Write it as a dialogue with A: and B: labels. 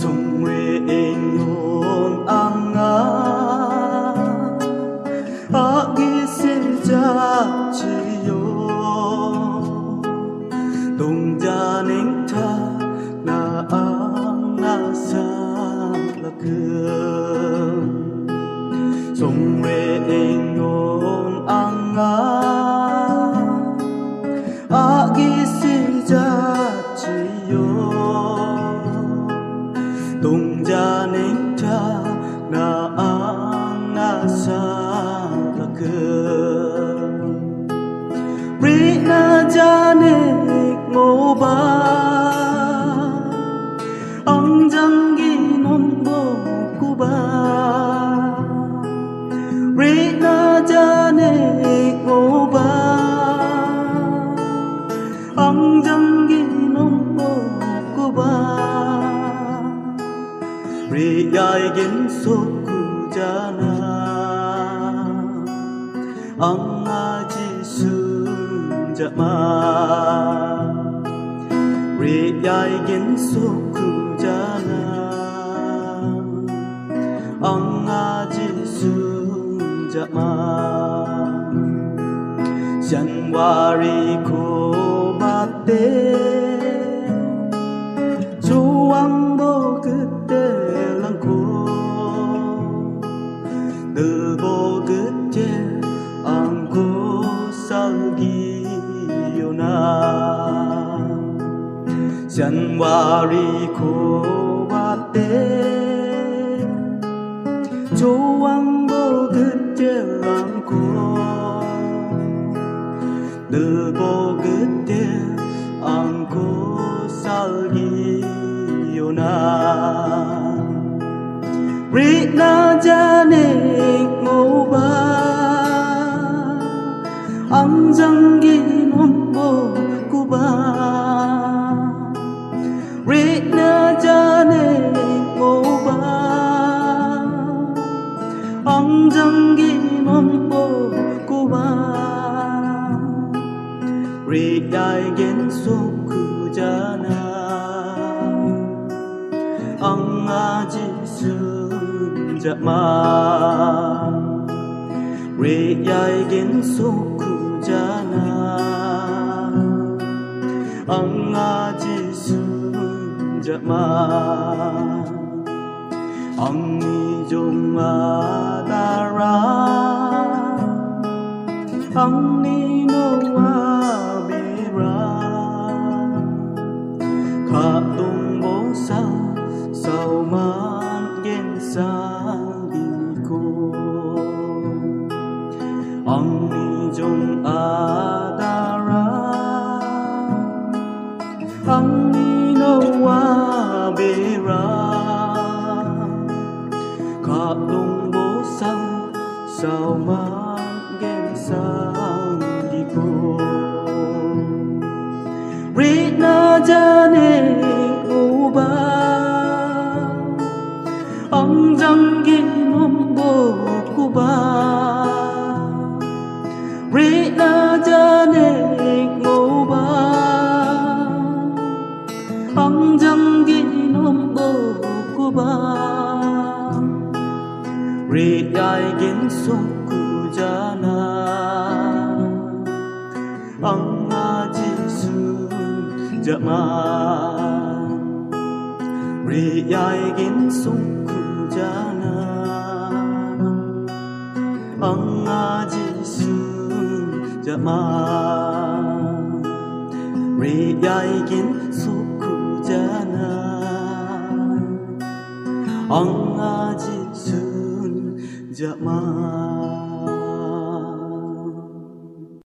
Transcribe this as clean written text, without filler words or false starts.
A: Sungwe'ingon ang nga agisiljachiyo Tungjaning ta na ang nasa lakeng Sungwe'ingon ang nga agisiljachiyo Tungjaning ta na ang nasa lakeng Rina janik mo ba ang jangginom mo ko ba Rina janik mo ba ang jangginom mo ko ba Riyay ginsoku잖아 ang ajisunjama Riyay ginsoku잖아 ang ajisunjama January ko bate 조왕 뭐 그때랑고 늘 보그때 안고 살기요나 January 고 봤대 조왕 뭐 그때랑고 늘 보그때 안고 살기요나 Rina janik mo ba ang jangginom mo ko ba Rina janik mo ba ang jangginom mo ko ba Riyay ginsoku잖아 ang ajisunjama Riyay ginsoku잖아 ang ajisunjama ang ijong adara ang ninowabira katong bosal sao man gensangiko ang ijong adara ang ninowabira katong bosal sao man gensangiko Rina janik mo ba ang jangginom mo ko ba Rina janik mo ba ang jangginom mo ko ba Riyay ginsoku잖아 ang ajisunjama Riyay ginsoku잖아 ang ajisunjama Riyay ginsoku잖아 ang ajisunjama